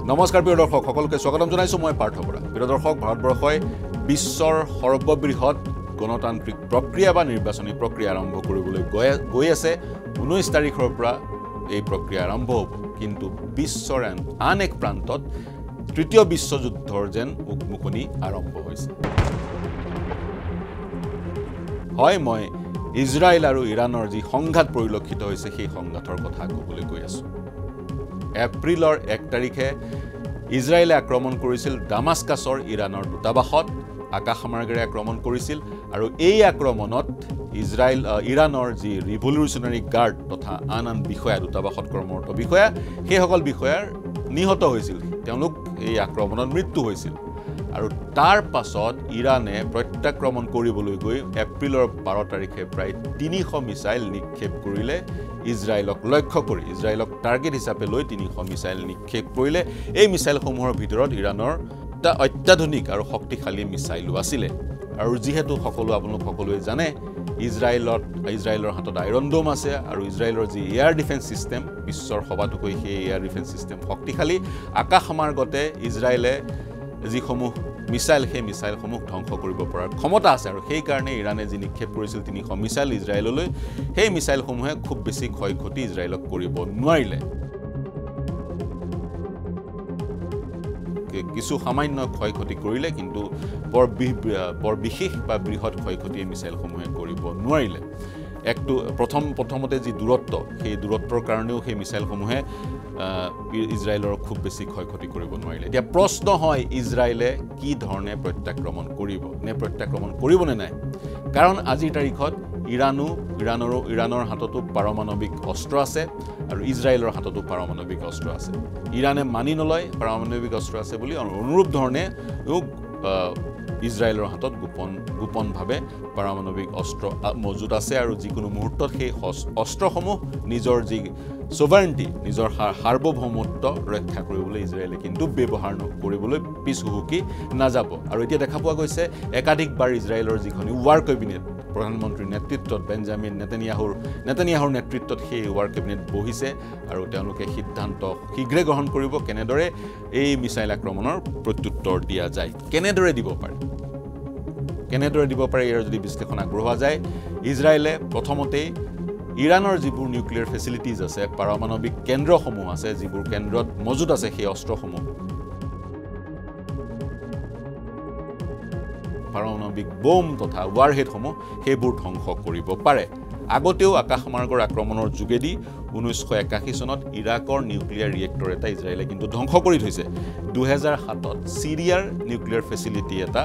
নমস্কাৰ প্ৰিয় দৰ্শক সকলোকে স্বাগতম জনাইছো মই পাৰ্থ বৰা প্ৰিয় দৰ্শক ভাৰতবৰ্ষই বিশ্বৰ সৰ্ববৃহৎ গণতান্ত্ৰিক প্ৰক্ৰিয়া বা নিৰ্বাচনী প্ৰক্ৰিয়া আৰম্ভ কৰিবলৈ গৈ আছে 19 তাৰিখৰ পৰা এই প্ৰক্ৰিয়া আৰম্ভ হ'ব কিন্তু বিশ্বৰ আন এক প্ৰান্তত তৃতীয় বিশ্বযুদ্ধৰ যেন উকমুকনি আৰম্ভ হৈছে হয় মই ইজৰাইল আৰু ইৰানৰ যি সংঘাত পৰিলক্ষিত হৈছে সেই সংঘাতৰ কথা ক'বলৈ গৈ আছো এপ্ৰিলৰ 1 তাৰিখে ইজৰাইলে আক্ৰমণ কৰিছিল ডামাস্কাছৰ ইৰানৰ দূতাবাসত আকাশমাৰ্গেৰে আক্ৰমণ কৰিছিল আৰু এই আক্ৰমণত ইৰানৰ যি ৰিভলিউচনাৰী গাৰ্ড তথা আন বিষয়া দূতাবাসত কৰ্মৰত বিষয়া সেই সকল বিষয়াৰ নিহত হৈছিল তেওঁলোক এই আক্ৰমণত মৃত্যু হৈছিল আৰু তাৰ পাছত ইৰানে প্ৰত্যাক্ৰমণ কৰিবলৈ গৈ এপ্ৰিলৰ 12 তাৰিখে প্ৰায় 300 মিসাইল নিক্ষেপ কৰিলে ইজৰাইলক লক্ষ্য কৰি ইজৰাইলক টাৰ্গেট হিচাপে লৈ 300 মিসাইল নিক্ষেপ কৰিলে এই মিসাইলসমূহৰ ভিতৰত ইৰানৰ এটা অত্যাধুনিক আৰু শক্তিশালী মিসাইলো আছিল আৰু যেহেতু আপোনালোক সকলোৱে জানে ইজৰাইলৰ হাতত আইৰন ডোম আছে আৰু ইজৰাইলৰ যি এয়াৰ ডিফেন্স সিস্টেম বিশ্বৰ সবাতোকৈ সেই এয়াৰ ডিফেন্স সিস্টেম শক্তিশালী আকাশমাৰ্গতে ইজৰাইলে যিসমূহ মিসাইল সেই মিসাইলসমূহ ধ্বংস কৰিব পৰাৰ ক্ষমতা আছে আৰু সেই কাৰণে ইৰানে যি নিক্ষেপ কৰিছিল 300 মিসাইল ইজৰাইললৈ সেই মিসাইলসমূহে খুব বেছি ক্ষয়ক্ষতি ইজৰাইলক কৰিব নোৱাৰিলে কিছু সামান্য ক্ষয়ক্ষতি কৰিলে কিন্তু বৰ বিশেষ বা বৃহৎ ক্ষয়ক্ষতি মিসাইলসমূহে কৰিব নোৱাৰিলে একটু প্ৰথমতে যি দূৰত্ব সেই দূৰত্বৰ কাৰণেও সেই মিসাইলসমূহে ইজৰাইলৰ খুব বেছি ক্ষয়ক্ষতি কৰিব নোৱাৰিলে এতিয়া প্ৰশ্ন হয় ইজৰাইলে কি ধৰণে প্ৰত্যাক্ৰমণ কৰিব নে নাই কাৰণ আজিৰ তাৰিখত ইৰানৰ হাততো পাৰমাণৱিক অস্ত্ৰ আছে আৰু ইজৰাইলৰ হাততো পাৰমাণৱিক অস্ত্ৰ আছে ইৰানে মানি নলয় পাৰমাণৱিক অস্ত্ৰ আছে বুলি অনুৰূপ ধৰণে ইজৰাইলৰ হাতত গোপনভাৱে পাৰমাণৱিক অস্ত্ৰ মজুত আছে আৰু যিকোনো মুহূৰ্তত সেই অস্ত্ৰসমূহ নিজৰ যি সোভাৰেণ্টি নিজৰ সাৰ্বভৌমত্ব ৰক্ষা কৰিবলৈ ইজৰাইলে কিন্তু ব্যৱহাৰ কৰিবলৈ পিছহুকি নাযাব আৰু এতিয়া দেখা পোৱা গৈছে একাধিকবাৰ ইজৰাইলৰ যিখন ৱাৰ কেবিনেট প্ৰধানমন্ত্ৰীৰ নেতৃত্বত বেঞ্জামিন নেতানিয়াহুৰ নেতৃত্বত সেই ৱাৰ কেবিনেট বহিছে আৰু তেওঁলোকে সিদ্ধান্ত শীঘ্ৰে গ্ৰহণ কৰিব কেনেদৰে এই মিসাইল আক্ৰমণৰ প্ৰত্যুত্তৰ দিয়া যায় কেনেদৰে দিব পাৰে ইয়াৰ যদি বিশ্লেষণ আগবঢ়োৱা যায় ইজৰাইলে প্ৰথমতে ইৰানৰ যিবোৰ নিউক্লিয়াৰ ফেচিলিটিজ আছে পাৰমাণৱিক কেন্দ্ৰসমূহ আছে যিবোৰ কেন্দ্ৰত মজুত আছে সেই অস্ত্ৰসমূহ পাৰমাণৱিক বোম তথা ৱাৰহেডসমূহ সেইবোৰ ধ্বংস কৰিব পাৰে আগতেও আকাশমাৰ্গৰ আক্ৰমণৰ যোগেদি 1981 চনত ইৰাকৰ নিউক্লিয়াৰ ৰিয়েক্টৰ এটা ইজৰাইলে কিন্তু ধ্বংস কৰি থৈছে 2007ত সিৰিয়াৰ নিউক্লিয়াৰ ফেচিলিটি এটা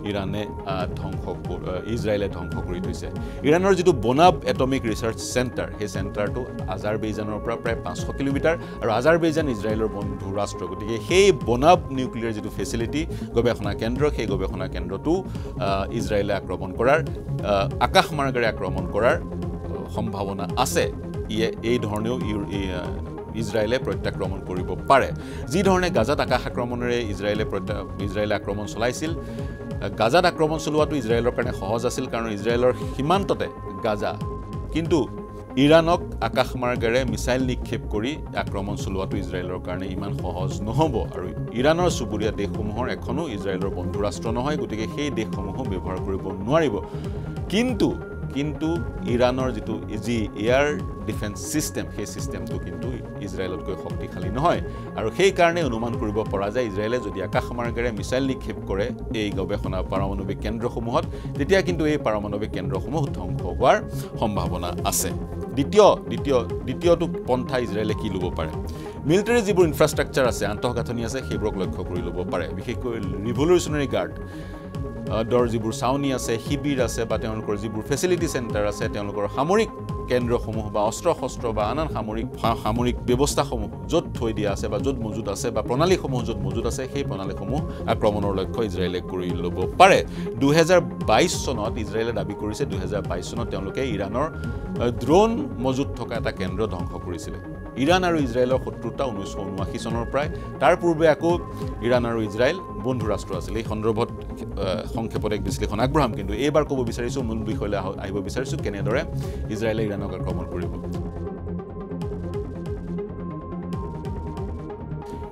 ইজৰাইলে ধ্বংস কৰি থৈছে ইৰানৰ যিটো বনাব এটমিক ৰিচাৰ্চ চেণ্টাৰ সেই চেণ্টাৰটো আজাৰবেইজানৰ পৰা প্ৰায় 500 কিলোমিটাৰ আৰু আজাৰবেইজান ইজৰাইলৰ বন্ধু ৰাষ্ট্ৰ গতিকে সেই বনাব নিউক্লিয়াৰ যিটো ফেচিলিটি গৱেষণা কেন্দ্ৰ সেই গৱেষণা কেন্দ্ৰটো ইজৰাইলে আকাশমাৰ্গেৰে আক্ৰমণ কৰাৰ সম্ভাৱনা আছে এই ধৰণেও ইজৰাইলে প্ৰত্যাক্ৰমণ কৰিব পাৰে যি ধৰণে গাজাত আকাশ আক্ৰমণেৰে ইজৰাইলে আক্ৰমণ চলাইছিল গাজাত আক্ৰমণ চলোৱাটো ইজৰাইলৰ কাৰণে সহজ আছিল কাৰণ ইজৰাইলৰ সীমান্ততে গাজা কিন্তু ইৰানক আকাশমাৰ্গেৰে মিসাইল নিক্ষেপ কৰি আক্ৰমণ চলোৱাটো ইজৰাইলৰ কাৰণে ইমান সহজ নহব আৰু ইৰানৰ চুবুৰীয়া দেশসমূহৰ এখনো ইজৰাইলৰ বন্ধু ৰাষ্ট্ৰ নহয় গতিকে সেই দেশসমূহ ব্যৱহাৰ কৰিব নোৱাৰিব কিন্তু ইৰানৰ যিটো এয়াৰ ডিফেন্স সিস্টেম সেই সিস্টেমটো কিন্তু ইজৰাইলতকৈ শক্তিশালী নহয় আৰু সেই কাৰণে অনুমান কৰিব পৰা যায় ইজৰাইলে যদি আকাশমাৰ্গেৰে মিসাইল নিক্ষেপ কৰে এই গৱেষণা পাৰমাণৱিক কেন্দ্ৰসমূহত তেতিয়া কিন্তু এই পাৰমাণৱিক কেন্দ্ৰসমূহ ধ্বংস হোৱাৰ সম্ভাৱনা আছে দ্বিতীয়টো পন্থা ইজৰাইলে কি ল'ব পাৰে মিলিটাৰী যিবোৰ ইনফ্ৰাষ্ট্ৰাকচাৰ আছে আন্তঃগাঁথনি আছে সেইবোৰক লক্ষ্য কৰি ল'ব পাৰে বিশেষকৈ ৰিভলিউচনাৰী গাৰ্ড যিবোৰ চাউনি আছে শিবিৰ আছে বা তেওঁলোকৰ যিবোৰ ফেচিলিটি চেণ্টাৰ আছে তেওঁলোকৰ সামৰিক কেন্দ্ৰসমূহ বা অস্ত্ৰ বা আন সামৰিক ব্যৱস্থাসমূহ য'ত থৈ দিয়া আছে বা য'ত মজুত আছে বা প্ৰণালীসমূহ য'ত মজুত আছে সেই প্ৰণালীসমূহ আক্ৰমণৰ লক্ষ্য ইজৰাইলে কৰি ল'ব পাৰে 2022 চনত ইজৰাইলে দাবী কৰিছে 2022 চনত তেওঁলোকে ইৰানৰ ড্ৰোন মজুত থকা এটা কেন্দ্ৰ ধ্বংস কৰিছিল ইৰান আৰু ইজৰাইলৰ শত্ৰুতা 1979 চনৰ প্ৰায় তাৰ পূৰ্বে আকৌ ইৰান আৰু ইজৰাইল বন্ধু ৰাষ্ট্ৰ আছিল এই সন্দৰ্ভত সংক্ষেপত এক বিশ্লেষণ আগবঢ়াম কিন্তু এইবাৰ ক'ব বিচাৰিছো মূল বিষয়লৈ আহিব বিচাৰিছো কেনেদৰে ইজৰাইলে ইৰানক আক্ৰমণ কৰিব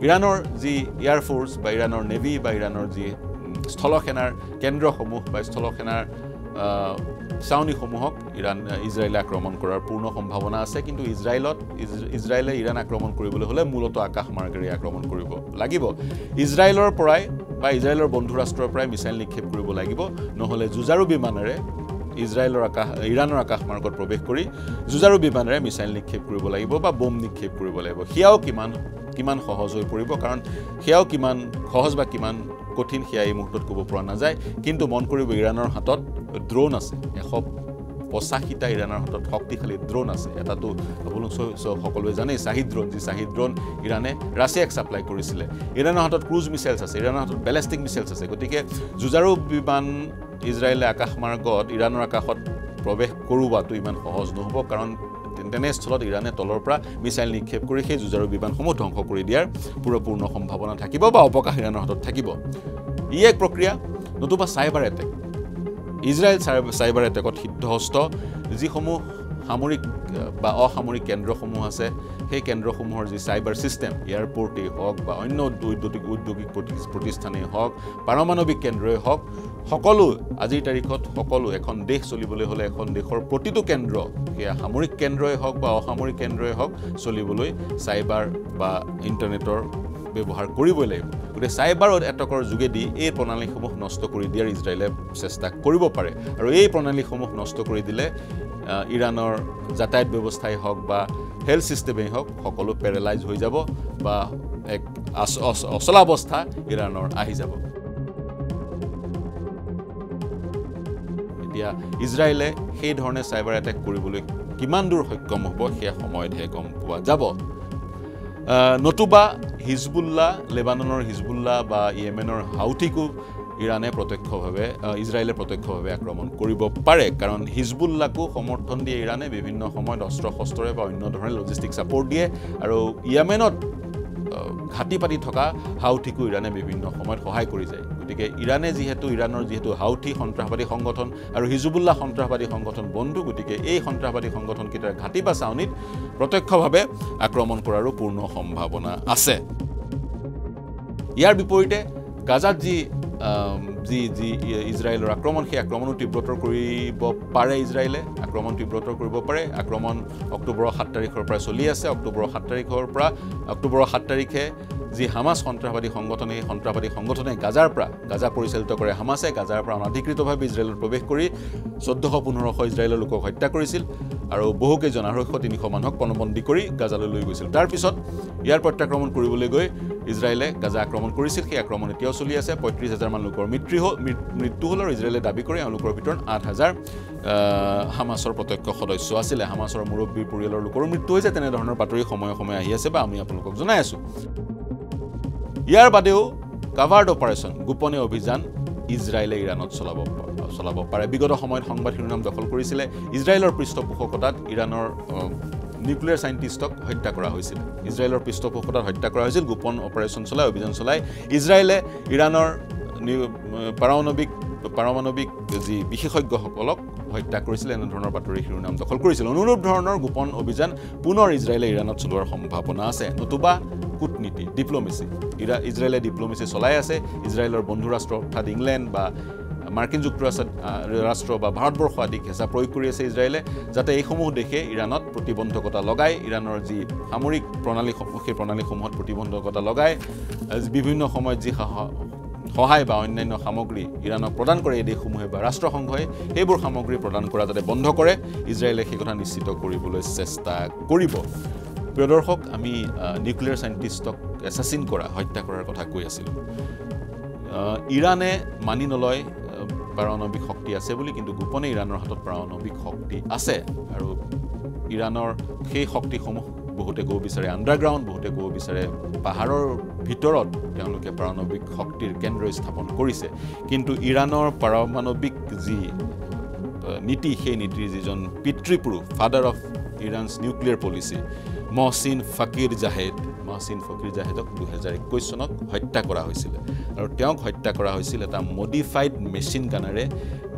ইৰানৰ যি এয়াৰ ফ'ৰ্চ বা ইৰানৰ নেভি বা ইৰানৰ যি স্থলসেনাৰ কেন্দ্ৰসমূহ বা স্থলসেনাৰ চাউনীসমূহক ইজৰাইলে আক্ৰমণ কৰাৰ পূৰ্ণ সম্ভাৱনা আছে কিন্তু ইজৰাইলে ইৰাণ আক্ৰমণ কৰিবলৈ হ'লে মূলত আকাশ মাৰ্গেৰে আক্ৰমণ কৰিব লাগিব ইজৰাইলৰ পৰাই বা ইজৰাইলৰ বন্ধু ৰাষ্ট্ৰৰ পৰাই মিছাইল নিক্ষেপ কৰিব লাগিব নহ'লে যুঁজাৰু বিমানেৰে ইৰাণৰ আকাশ মাৰ্গত প্ৰৱেশ কৰি যুঁজাৰু বিমানেৰে মিছাইল নিক্ষেপ কৰিব লাগিব বা বোম নিক্ষেপ কৰিব লাগিব সেয়াও কিমান সহজ হৈ পৰিব কাৰণ সেয়াও কিমান সহজ বা কিমান কঠিন সেয়া এই মুহূৰ্তত ক'ব পৰা নাযায় কিন্তু মন কৰিব ইৰাণৰ হাতত ড্ৰোন আছে 185টা ইৰাণৰ হাতত শক্তিশালী ড্ৰোন আছে এটাতো আপোনালোক সকলোৱে জানে শাহিদ ড্ৰোন ইৰাণে ৰাছিয়াক সাপ্লাই কৰিছিলে ইৰাণৰ হাতত ক্ৰুজ মিছাইলছ আছে ইৰাণৰ হাতত বেলিষ্টিক মিছাইলছ আছে গতিকে যুঁজাৰু বিমান ইজৰাইলে আকাশ মাৰ্গত ইৰাণৰ আকাশত প্ৰৱেশ কৰোৱাটো ইমান সহজ নহ'ব কাৰণ তেনেস্থলত ইৰাণে তলৰ পৰা মিছাইল নিক্ষেপ কৰি সেই যুঁজাৰু বিমানসমূহ ধ্বংস কৰি দিয়াৰ পূৰ্ণ সম্ভাৱনা থাকিব বা অৱকাশ ইৰাণৰ হাতত থাকিব ই এক প্ৰক্ৰিয়া নতুবা চাইবাৰ এটেক ইজৰাইল চাইবাৰ এটেকত সিদ্ধহস্ত যিসমূহ সামৰিক বা অসামৰিক কেন্দ্ৰসমূহ আছে সেই কেন্দ্ৰসমূহৰ যি চাইবাৰ সিস্টেম এয়াৰপোৰ্টেই হওক বা অন্য ঔদ্যোগিক প্ৰতিষ্ঠানেই হওক পাৰমাণৱিক কেন্দ্ৰই হওক সকলো আজিৰ তাৰিখত সকলো এখন দেশ চলিবলৈ হ'লে এখন দেশৰ প্ৰতিটো কেন্দ্ৰ সেয়া সামৰিক কেন্দ্ৰই হওক বা অসামৰিক কেন্দ্ৰই হওক চলিবলৈ চাইবাৰ বা ইণ্টাৰনেটৰ ব্যৱহাৰ কৰিবই লাগিব গতিকে চাইবাৰ এটেকৰ যোগেদি এই প্ৰণালীসমূহ নষ্ট কৰি দিয়াৰ ইজৰাইলে চেষ্টা কৰিব পাৰে আৰু এই প্ৰণালীসমূহ নষ্ট কৰি দিলে ইৰাণৰ যাতায়াত ব্যৱস্থাই হওক বা হেল্থ সিস্টেমেই হওক সকলো পেৰালাইজ হৈ যাব বা এক অচলাৱস্থা ইৰাণৰ আহি যাব এতিয়া ইজৰাইলে সেই ধৰণে চাইবাৰ এটেক কৰিবলৈ কিমান দূৰ সক্ষম হ'ব সেয়া সময়তহে গম পোৱা যাব নতুবা হিজবুল্লাহ লেবাননৰ হিজবুল্লাহ বা ইয়েমেনৰ হাউথিকো ইজৰাইলে প্ৰত্যক্ষভাৱে আক্ৰমণ কৰিব পাৰে কাৰণ হিজবুল্লাহকো সমৰ্থন দিয়ে ইৰাণে বিভিন্ন সময়ত অস্ত্ৰ শস্ত্ৰৰে বা অন্য ধৰণে লজিষ্টিক ছাপৰ্ট দিয়ে আৰু ইয়েমেনত ঘাটি পাতি থকা হাউথিকো ইৰাণে বিভিন্ন সময়ত সহায় কৰি যায় গতিকে ইৰাণৰ যিহেতু হাউথি সন্ত্ৰাসবাদী সংগঠন আৰু হিজবুল্লাহ সন্ত্ৰাসবাদী সংগঠন বন্ধু গতিকে এই সন্ত্ৰাসবাদী সংগঠনকেইটাৰ ঘাটি বা চাউনীত প্ৰত্যক্ষভাৱে আক্ৰমণ কৰাৰো পূৰ্ণ সম্ভাৱনা আছে ইয়াৰ বিপৰীতে গাজাত যি ইজৰাইলৰ আক্ৰমণ সেই আক্ৰমণো তীব্ৰতৰ কৰিব পাৰে ইজৰাইলে আক্ৰমণ তীব্ৰতৰ কৰিব পাৰে আক্ৰমণ অক্টোবৰৰ 7 তাৰিখৰ পৰা চলি আছে অক্টোবৰৰ 7 তাৰিখে যি হামাছ সন্ত্ৰাসবাদী সংগঠন এই সন্ত্ৰাসবাদী সংগঠনে গাজা পৰিচালিত কৰে হামাছে গাজাৰ পৰা অনাধিকৃতভাৱে ইজৰাইলত প্ৰৱেশ কৰি 1400-1500 ইজৰাইলৰ লোকক হত্যা কৰিছিল আৰু বহুকেইজন 200-300 মানুহক পণবন্দী কৰি গাজালৈ লৈ গৈছিল তাৰ পিছত ইয়াৰ প্ৰত্যাক্ৰমণ কৰিবলৈ গৈ ইজৰাইলে গাজা আক্ৰমণ কৰিছিল সেই আক্ৰমণ এতিয়াও চলি আছে 35,000 মান লোকৰ মৃত্যু হ'ল আৰু ইজৰাইলে দাবী কৰে তেওঁলোকৰ ভিতৰত 8,000 হামাছৰ প্ৰত্যক্ষ সদস্য আছিলে হামাছৰ মুৰব্বী পৰিয়ালৰ লোকৰ মৃত্যু হৈছে তেনে ধৰণৰ বাতৰি সময়ে সময়ে আহি আছে বা আমি আপোনালোকক জনাই আছো ইয়াৰ বাদেও কাভাৰ্ড অপাৰেশ্যন গোপনে অভিযান ইজৰাইলে ইৰাণত চলাব পাৰে বিগত সময়ত সংবাদ শিৰোনাম দখল কৰিছিলে ইজৰাইলৰ পৃষ্ঠপোষকতাত ইৰাণৰ নিউক্লিয়াৰ সাইন্টিষ্টক হত্যা কৰা হৈছিল ইজৰাইলৰ পৃষ্ঠপোষকতাত হত্যা কৰা হৈছিল গোপন অপাৰেশ্যন চলাই অভিযান চলাই ইজৰাইলে ইৰাণৰ পাৰমাণৱিক যি বিশেষজ্ঞসকলক হত্যা কৰিছিল এনে ধৰণৰ বাতৰি শিৰোনাম দখল কৰিছিল অনুৰূপ ধৰণৰ গোপন অভিযান পুনৰ ইজৰাইলে ইৰাণত চলোৱাৰ সম্ভাৱনা আছে নতুবা কূটনীতি ডিপ্ল'মেচি ইজৰাইলে ডিপ্ল'মেচি চলাই আছে ইজৰাইলৰ বন্ধু ৰাষ্ট্ৰ অৰ্থাৎ ইংলেণ্ড বা মাৰ্কিন যুক্তৰাষ্ট্ৰ বা ভাৰতবৰ্ষ আদিক হেঁচা প্ৰয়োগ কৰি আছে ইজৰাইলে যাতে এইসমূহ দেশে ইৰাণত প্ৰতিবন্ধকতা লগাই ইৰাণৰ যি সামৰিক প্ৰণালীসমূহ সেই প্ৰণালীসমূহত প্ৰতিবন্ধকতা লগাই বিভিন্ন সময়ত যি সহায় বা অন্যান্য সামগ্ৰী ইৰাণক প্ৰদান কৰে এই দেশসমূহে বা ৰাষ্ট্ৰসংঘই সেইবোৰ সামগ্ৰী প্ৰদান কৰা যাতে বন্ধ কৰে ইজৰাইলে সেই কথা নিশ্চিত কৰিবলৈ চেষ্টা কৰিব প্ৰিয় দৰ্শক আমি নিউক্লিয়াৰ সাইন্টিষ্টক এছাচিন কৰা হত্যা কৰাৰ কথা কৈ আছিলোঁ ইৰাণে মানি নলয় পাৰমাণৱিক শক্তি আছে বুলি কিন্তু গোপনে ইৰাণৰ হাতত পাৰমাণৱিক শক্তি আছে আৰু ইৰাণৰ সেই শক্তিসমূহ বহুতে ক'ব বিচাৰে আণ্ডাৰগ্ৰাউণ্ড বহুতে ক'ব বিচাৰে পাহাৰৰ ভিতৰত তেওঁলোকে পাৰমাণৱিক শক্তিৰ কেন্দ্ৰ স্থাপন কৰিছে কিন্তু ইৰাণৰ পাৰমাণৱিক যি নীতি সেই নীতিৰ যিজন পিতৃপুৰুষ father of Iran's nuclear policy Mohsen ফকিৰ জাহেদক 2021 চনত হত্যা কৰা হৈছিল আৰু তেওঁক হত্যা কৰা হৈছিল এটা মডিফাইড মেচিন গানেৰে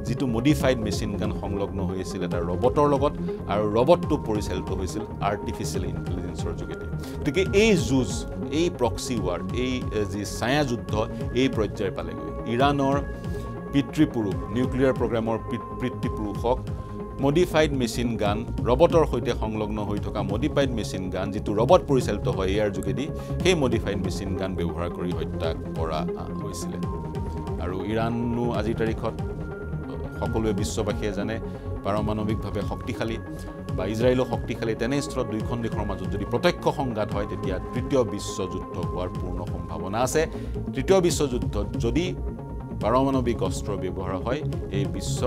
যিটো মডিফাইড মেচিন গান সংলগ্ন হৈ আছিল এটা ৰবটৰ লগত আৰু ৰবটটো পৰিচালিত হৈছিল আৰ্টিফিচিয়েল ইণ্টেলিজেন্সৰ যোগেদি গতিকে এই যুঁজ এই প্ৰক্সি ৱাৰ এই যি ছায়া যুদ্ধ এই পৰ্যায় পালেগৈ ইৰাণৰ পিতৃপুৰুষ নিউক্লিয়াৰ প্ৰগ্ৰামৰ পিতৃপুৰুষক মডিফাইড মেচিন গান ৰবটৰ সৈতে সংলগ্ন হৈ থকা মডিফাইড মেচিন গান যিটো ৰবট পৰিচালিত হয় ইয়াৰ যোগেদি সেই মডিফাইড মেচিন গান ব্যৱহাৰ কৰি হত্যা কৰা হৈছিল আৰু ইৰাণো আজিৰ তাৰিখত সকলোৱে বিশ্ববাসীয়ে জানে পাৰমাণৱিকভাৱে শক্তিশালী বা ইজৰাইলো শক্তিশালী তেনে স্তৰত দুইখন দেশৰ মাজত যদি প্ৰত্যক্ষ সংঘাত হয় তেতিয়া তৃতীয় বিশ্বযুদ্ধ হোৱাৰ পূৰ্ণ সম্ভাৱনা আছে তৃতীয় বিশ্বযুদ্ধত যদি পাৰমাণৱিক অস্ত্ৰ ব্যৱহাৰ হয় এই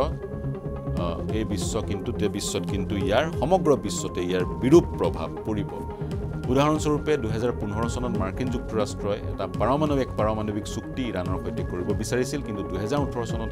বিশ্বত কিন্তু ইয়াৰ সমগ্ৰ বিশ্বতে ইয়াৰ বিৰূপ প্ৰভাৱ পৰিব উদাহৰণস্বৰূপে 2015 চনত মাৰ্কিন যুক্তৰাষ্ট্ৰই এটা পাৰমাণৱিক চুক্তি ইৰাণৰ সৈতে কৰিব বিচাৰিছিল কিন্তু 2018 চনত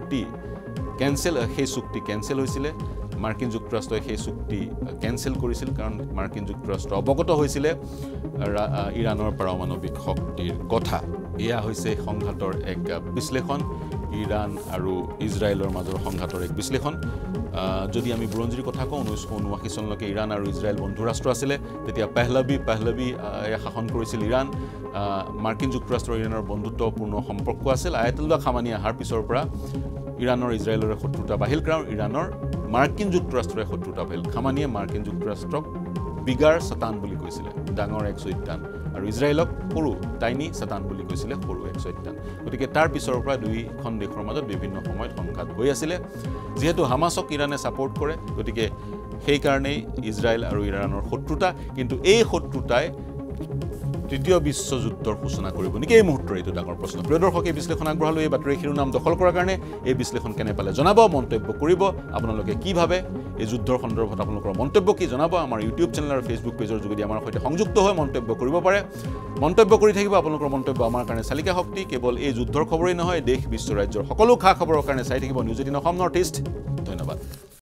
সেই চুক্তি কেনসেল হৈছিল মাৰ্কিন যুক্তৰাষ্ট্ৰই সেই চুক্তি কেনসেল কৰিছিল কাৰণ মাৰ্কিন যুক্তৰাষ্ট্ৰ অৱগত হৈছিল ইৰাণৰ পাৰমাণৱিক শক্তিৰ কথা এয়া হৈছে সংঘাতৰ এক বিশ্লেষণ ইৰাণ আৰু ইজৰাইলৰ মাজৰ সংঘাতৰ এক বিশ্লেষণ যদি আমি বুৰঞ্জীৰ কথা কওঁ 1979 চনলৈকে ইৰাণ আৰু ইজৰাইল বন্ধু ৰাষ্ট্ৰ আছিল তেতিয়া পাহলভি শাসন কৰিছিল ইৰাণ মাৰ্কিন যুক্তৰাষ্ট্ৰ ইৰাণৰ বন্ধুত্বপূৰ্ণ সম্পৰ্ক আছিল আয়াতুল্লাহ খামানি আহাৰ পিছৰ পৰা ইৰাণৰ ইজৰাইলৰে শত্ৰুতা বাঢ়িল কাৰণ ইৰাণৰ মাৰ্কিন যুক্তৰাষ্ট্ৰৰে শত্ৰুতা বাঢ়িল খামানিয়ে মাৰ্কিন যুক্তৰাষ্ট্ৰক বিগাৰ শতান বুলি কৈছিল ডাঙৰ এক চৈতান আৰু ইজৰাইলক সৰু টাইনি শতান বুলি কৈছিল সৰু এক চৈতান গতিকে তাৰ পিছৰ পৰা দুইখন দেশৰ মাজত বিভিন্ন সময়ত সংঘাত হৈ আছিল যেহেতু হামাসক ইৰাণে সাপোৰ্ট কৰে গতিকে সেই কাৰণেই ইজৰাইল আৰু ইৰাণৰ শত্ৰুতা কিন্তু এই শত্ৰুতাই তৃতীয় বিশ্বযুদ্ধৰ সূচনা কৰিব নেকি এই মুহূৰ্তৰ এইটো ডাঙৰ প্ৰশ্ন প্ৰিয় দৰ্শক এই বিশ্লেষণ আগবঢ়ালো এই বাতৰি শিৰোনাম দখল কৰাৰ কাৰণে এই বিশ্লেষণ কেনে পালে জনাব মন্তব্য কৰিব আপোনালোকে কি ভাবে এই যুদ্ধৰ সন্দৰ্ভত আপোনালোকৰ মন্তব্য কি জনাব আমাৰ ইউটিউব চেনেল আৰু ফেচবুক পেজৰ যোগেদি আমাৰ সৈতে সংযুক্ত হৈ মন্তব্য কৰিব পাৰে মন্তব্য কৰি থাকিব আপোনালোকৰ মন্তব্য আমাৰ কাৰণে চালিকা শক্তি কেৱল এই যুদ্ধৰ খবৰেই নহয় দেশ বিশ্ব ৰাজ্যৰ সকলো খা খবৰৰ কাৰণে চাই থাকিব নিউজ 18 অসম নৰ্থ ইষ্ট ধন্যবাদ